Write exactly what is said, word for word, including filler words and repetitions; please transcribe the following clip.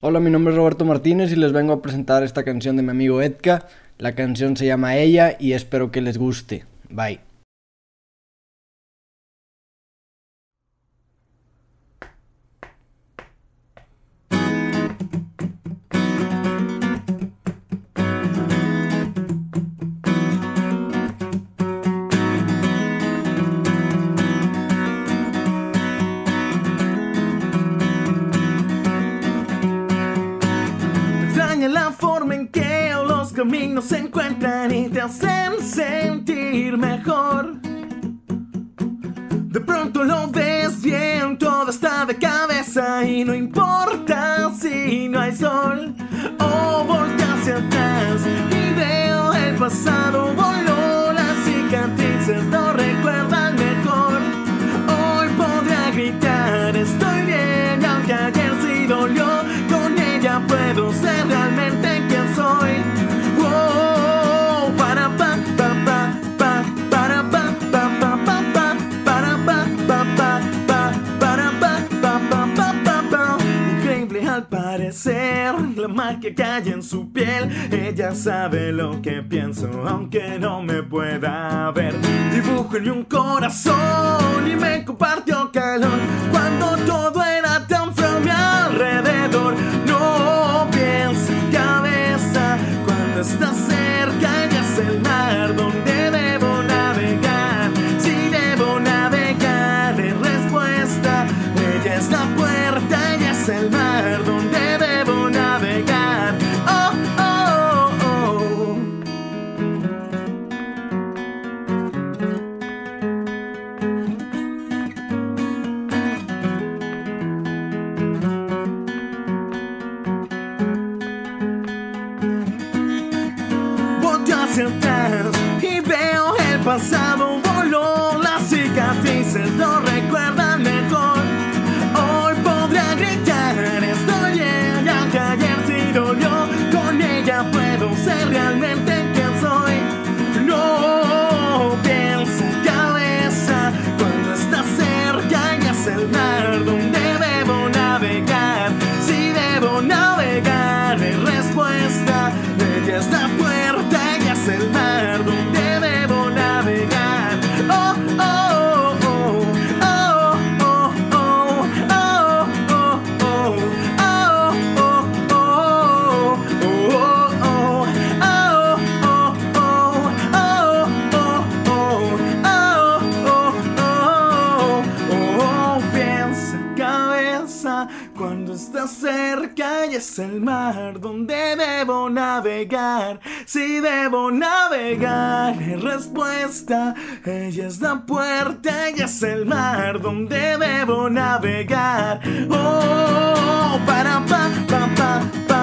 Hola, mi nombre es Roberto Martínez y les vengo a presentar esta canción de mi amigo Edca. La canción se llama Ella y espero que les guste. Bye. Extraña la forma en que los caminos se encuentran y te hacen sentir mejor. De pronto lo ves bien, todo está de cabeza y no importa si no hay sol. O voltea hacia atrás y veo el pasado, voló, las cicatrices no recuerdan mejor. Hoy podría gritar, estoy bien, aunque ayer sí dolió. Con ella puedo ser realmente quien soy. Wow, para pa pa pa pa para pa pa pa pa pa para pa pa pa pa para pa pa pa pa pa pa. Increíble al parecer la magia que hay en su piel. Ella sabe lo que pienso aunque no me pueda ver. Dibujo en un corazón y me compartió calor cuando todo era tan feo a mi alrededor. No piensa cabeza cuando estás cerca, ella es el mar donde debo navegar. Si debo navegar es respuesta, ella es la puerta, ella es el mar donde debo navegar. Oh, oh, oh. Volteo hacia atrás y veo el pasado, voló, las cicatrices no recuerdan mejor. Hoy podría gritar, estoy bien, aunque ayer sí dolió. Con ella puedo ser realmente quien soy. No piensa cabeza cuando estás cerca, ella es el mar donde debo navegar. Si debo navegar es respuesta, ella es la puerta, ella es el mar donde debo navegar. Oh, oh, oh, oh, oh, oh, oh, oh, oh, oh, oh, oh, oh, oh. Piensa cabeza cuando estás cerca, ella es el mar donde debo navegar. Si debo navegar es respuesta, ella es la puerta, ella es el mar donde debo navegar. Oh, para pa pa pa pa